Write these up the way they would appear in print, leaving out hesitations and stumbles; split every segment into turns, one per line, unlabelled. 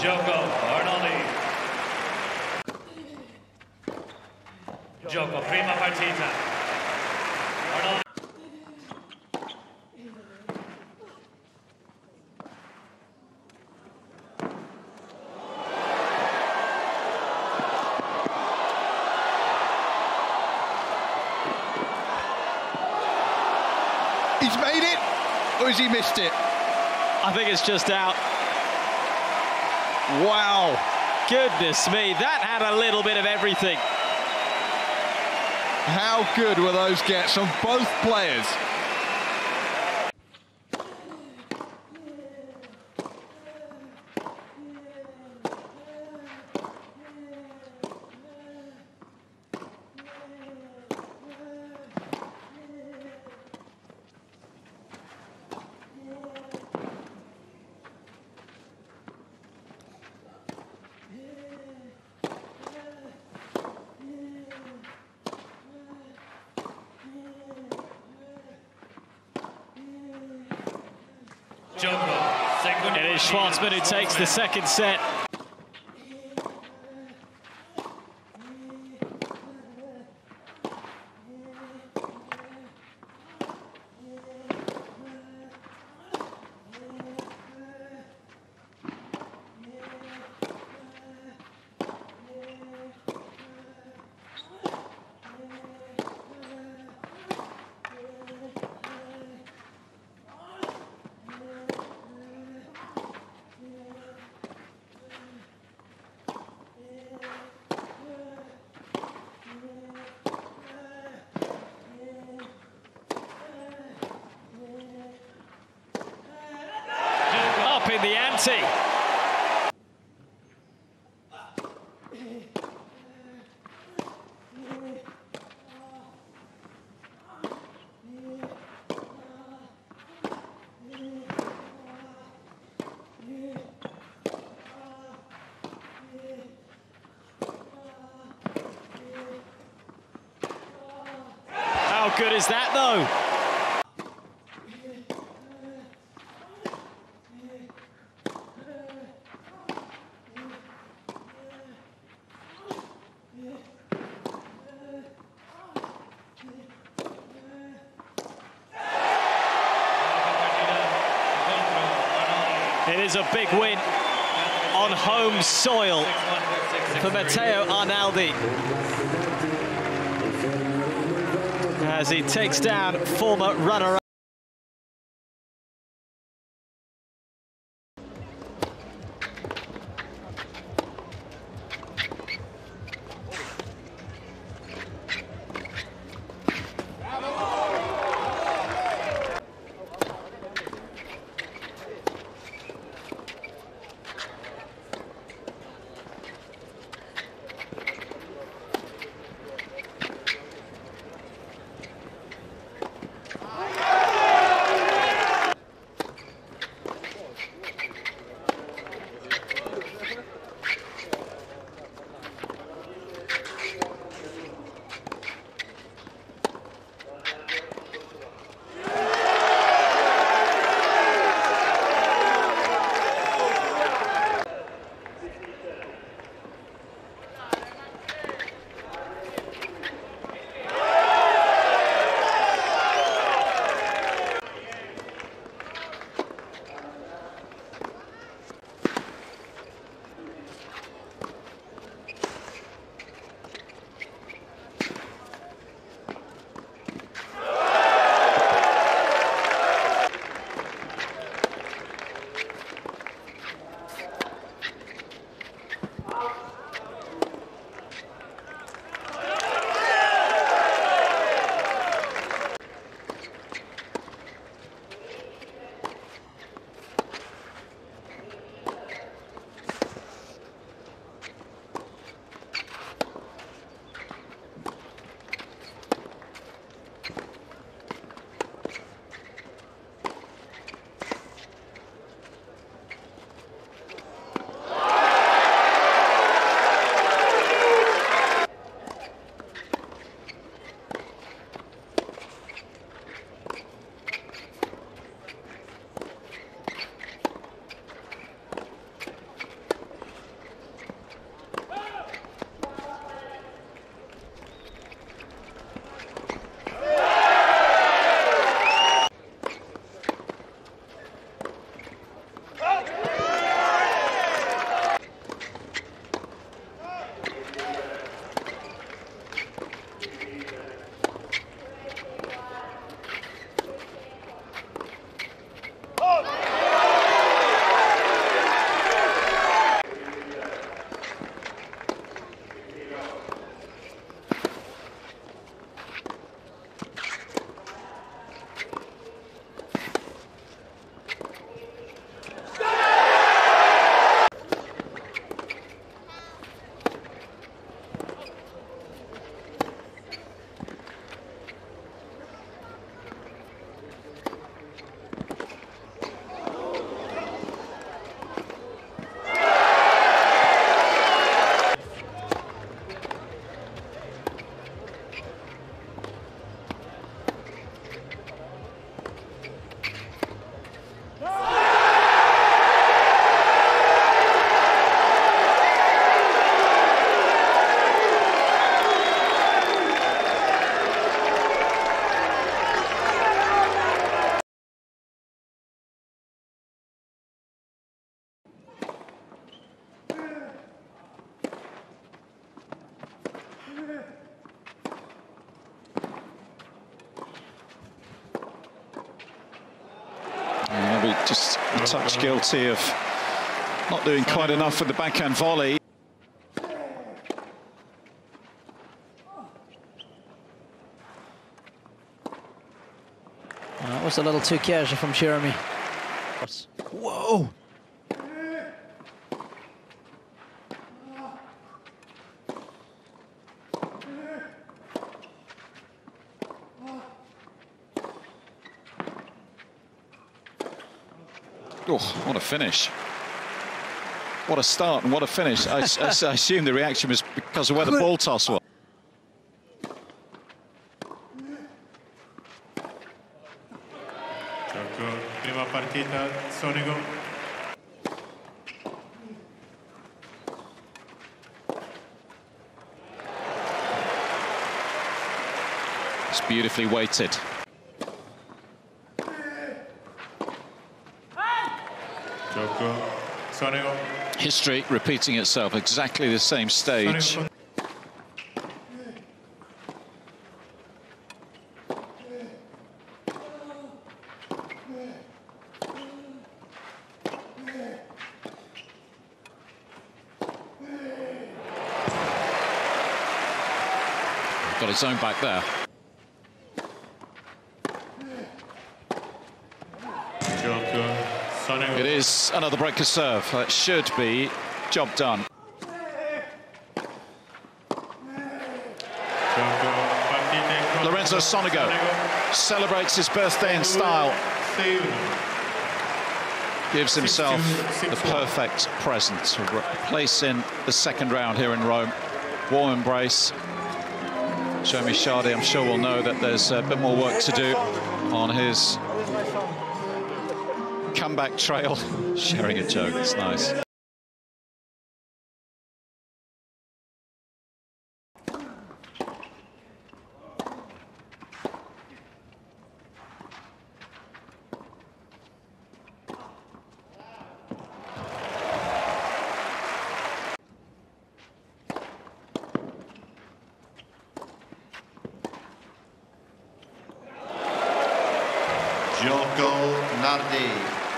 Gioco, Arnaldi. Gioco, prima partita. Arnaldi.
He's made it, or has he missed it?
I think it's just out.
Wow.
Goodness me, that had a little bit of everything.
How good were those gets on both players?
It is Schwartzman who takes the second set. In the ante. How good is that, though? It is a big win on home soil for Matteo Arnaldi as he takes down former runner-up.
touch guilty of not doing quite enough with the backhand volley.
That was a little too casual from Jeremy. Whoa!
Oh, what a finish. What a start and what a finish. I assume the reaction was because of where the ball toss was.
Prima partita, Sonego.
It's beautifully weighted.
Sonego.
History repeating itself, exactly the same stage.
Sonego.
Got his own back there. It is another breaker serve. That should be job done. Lorenzo Sonego celebrates his birthday in style. Gives himself the perfect present. A place in the second round here in Rome. Warm embrace. Jeremy Chardy, I'm sure, will know that there's a bit more work to do on his comeback trail. Sharing a joke, it's nice.
Nardi.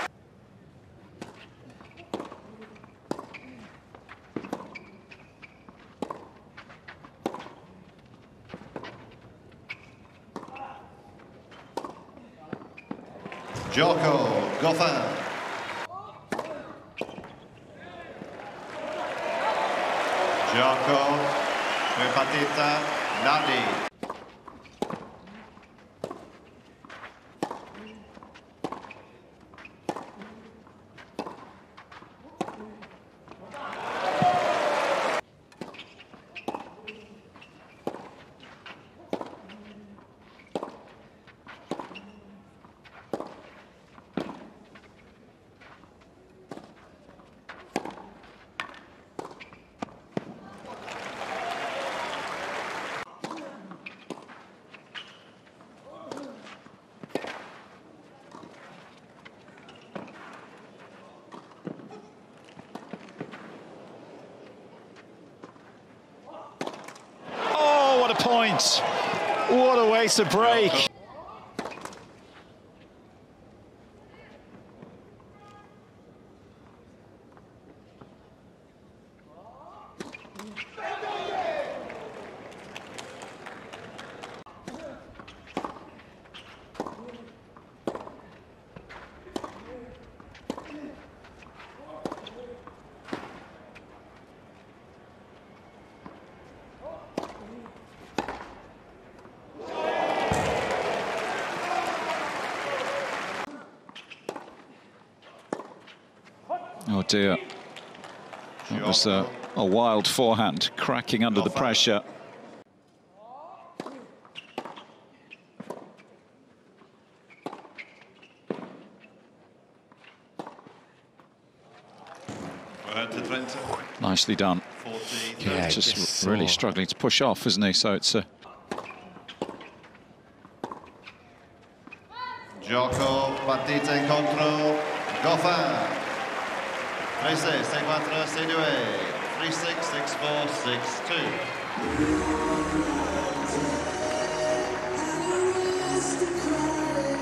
Goffin. Partita, Nardi.
Point. What a way to break. Oh dear, that was a wild forehand, cracking under the pressure. Nicely done. Yeah, just really struggling to push off, isn't he? So it's a...
Gioco, partita contro Goffin. 3-6, 6-4, 6-2, 3-6, 6-4, 6-2.